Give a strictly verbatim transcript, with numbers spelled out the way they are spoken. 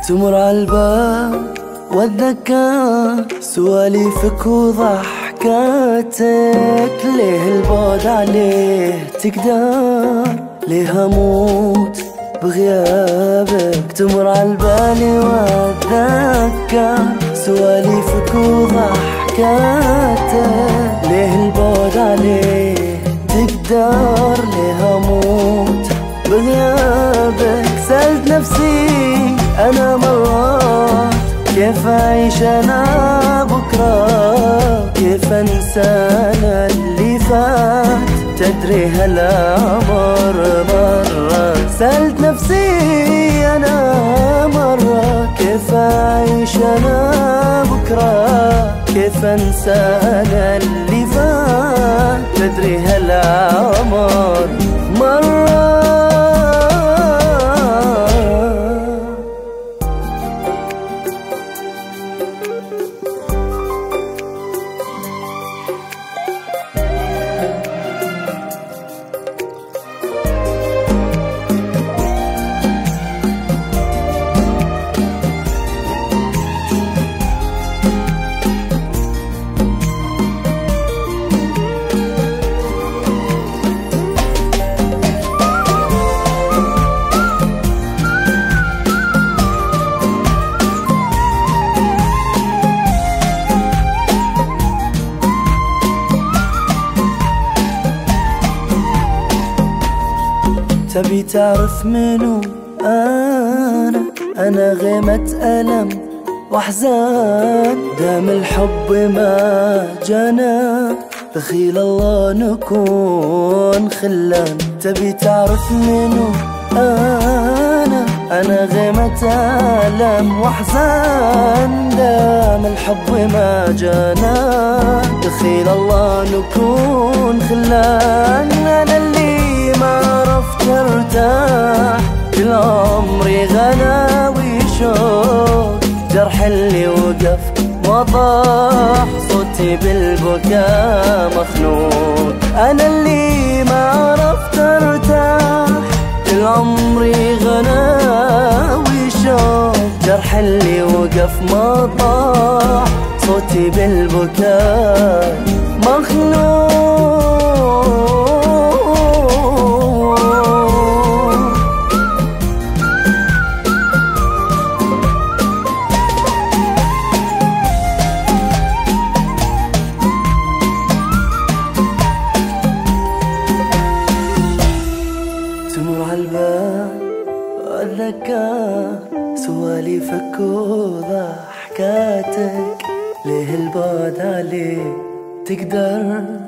تمر عالبال واتذكر سواليفك وضحكاتك، ليه البعد عليه تقدر، ليه اموت بغيابك. تمر عالبالي واتذكر سواليفك وضحكاتك، ليه البعد عليه تقدر، ليه اموت بغيابك. سألت نفسي انا مرات كيف اعيش انا بكره، كيف انسى انا اللي فات، تدري هالعمر مرة. سألت نفسي انا مرة كيف اعيش انا بكره، كيف انسى انا اللي فات، تدري هالعمر مرة. تبي تعرف منو أنا؟ أنا غيمة ألم وأحزان، دام الحب ما جانا، بخيل الله نكون خلان. تبي تعرف منو أنا؟ أنا غيمة ألم وأحزان، دام الحب ما جانا، بخيل الله نكون خلان. أنا اللي ما عرفت ارتاح، كل عمري غلا وشوق، جرح اللي وقف وطاح، صوتي بالبكاء مخنوق. انا اللي ما عرفت ارتاح، كل عمري غلا وشوق، جرح اللي وقف ما طاح، صوتي بالبكاء مخنوق. وأتذكر سواليفك وضحكاتك، ليه البعد عليه تقدر،